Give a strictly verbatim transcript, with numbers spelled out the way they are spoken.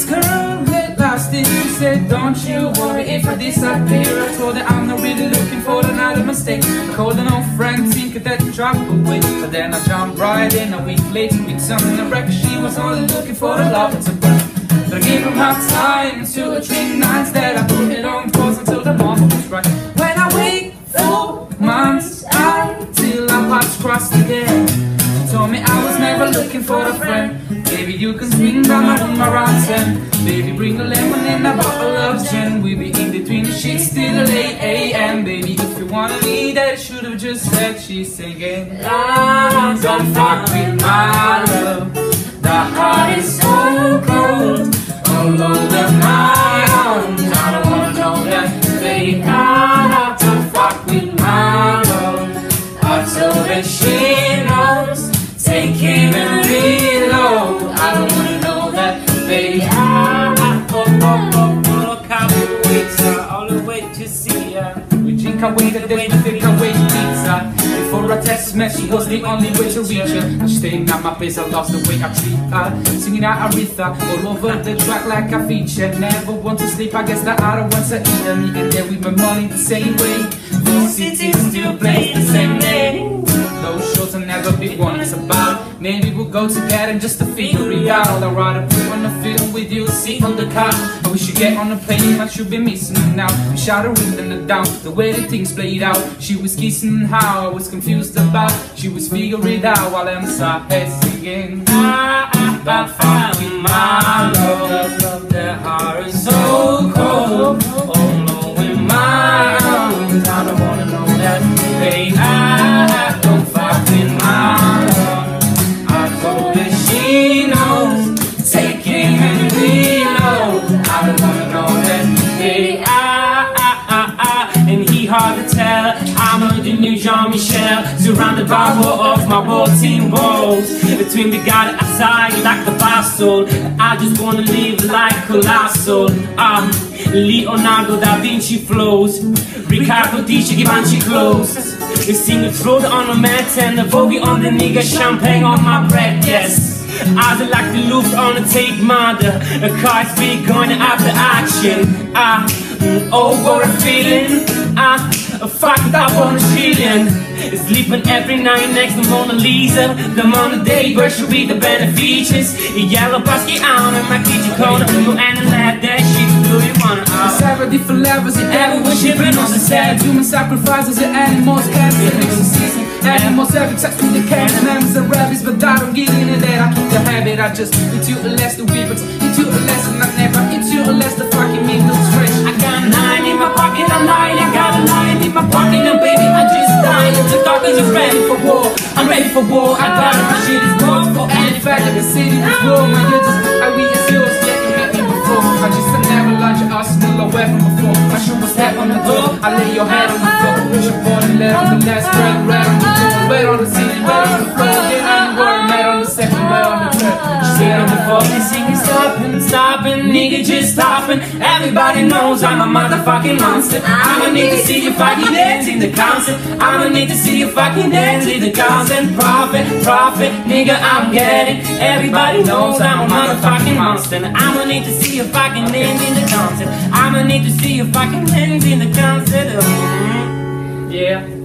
this girl get lost in you. Said, don't you worry if I disappear. I told her I'm not really looking for another mistake. I called an old friend thinking that you drop away, but then I jumped right in a week later with something I reckon she was only looking for the love to burn. But I gave her my time, two or three nights that I put it on pause until the moment was right. When I wait for months out till our paths crossed again, she told me I was never looking for a friend. Baby, you can swing by my room around ten. Baby, bring a lemon and a bottle of gin. We be in between the sheets till eight A M Baby, if you wanna leave, that should have just said. She's singing, ah, don't fuck with my love. The heart is so cold all over my arms. I don't wanna know that, baby. Ah, don't fuck with my love. I told her she knows. Take him and reload. I don't wanna know that, baby. Ah, oh, oh, oh, oh, can't wait, sir. All the way to see ya. We drink away the day, we think away pizza. Before a text message was the only way to reach her. I'm staying at my place, I lost the way I treat her. Singing out Aretha all over the track like a feature. Never want to sleep, I guess that I don't want to eat her. Me and there with my money the same way. Two cities, two places, the same name. Those shows will never be one it's about. Maybe we'll go together just to figure it out. I'd rather put on a film with you, sit on the couch. But we should get on the plane, I should be missing it now. We shot her in the down, the way the things played out. She was kissing how I was confused about. She was figuring it out while I'm sat singing. Ah, ah, don't fuck with my love. The heart is so cold, all over my arms. I don't wanna know that, baby. Ah, don't fuck with my love. I told her she knows. Take him and reload. I don't wanna know that, baby. Ah, ah, ah, ah. And he hard to tell. I'm a the new Jean-Michel, surrounded by war of my waltzing walls. Between the guy outside like the bastard, I just wanna live like colossal. Um, Leonardo da Vinci flows, Riccardo dice Givenchy clothes. The single throat on a mat and the bogey on the nigga, champagne on my breath, yes. I feel like the loop on a tape mother. A car's free going after action. Ah, oh, what a feeling. Ah, fucked up on a shilling. Sleeping every night next to Mona Lisa. The Mona Day, where should be the benefits? Yellow basket on and my kitchen corner. No and lab that shit, do you wanna uh. Seven different levels in everyone shipping on the set. Human sacrifices and animals, cats and mixing season. Animals having sex with the cats, mammals and rabbits, but I don't get into that. I keep the habit, I just eat you unless the weapons, eat you unless and I never eat you unless the fucking meat looks fresh. I got a nine in my pocket, I'm lying, I got a lion in my pocket, and baby, I'm just dying. The dog is just ready for war, I'm ready for war. I got it, my shit is born for any fact that the city is wrong. And you're just, I we is yours, yeah, you met me before. I just I never lunch your arsenal away from before. My shoe was tap on the door, I lay your head on the floor. Push your body, let on the last spread, red on the door. Wait on the city, wait on the floor. Get on the word, mad on the second, wait on the third. She said on the fourth, and singing, stopping, stopping, nigga just stopping. Everybody knows I'm a motherfucking monster. I'ma need to see you fucking dance in the concert. I'ma need to see you fucking dance in the concert. Profit, profit, nigga, I'm getting. Everybody knows I'm a motherfucking monster. I'ma need to see you fucking dance in the concert. I'ma need to see you fucking dance in the concert. Mm-hmm. Yeah.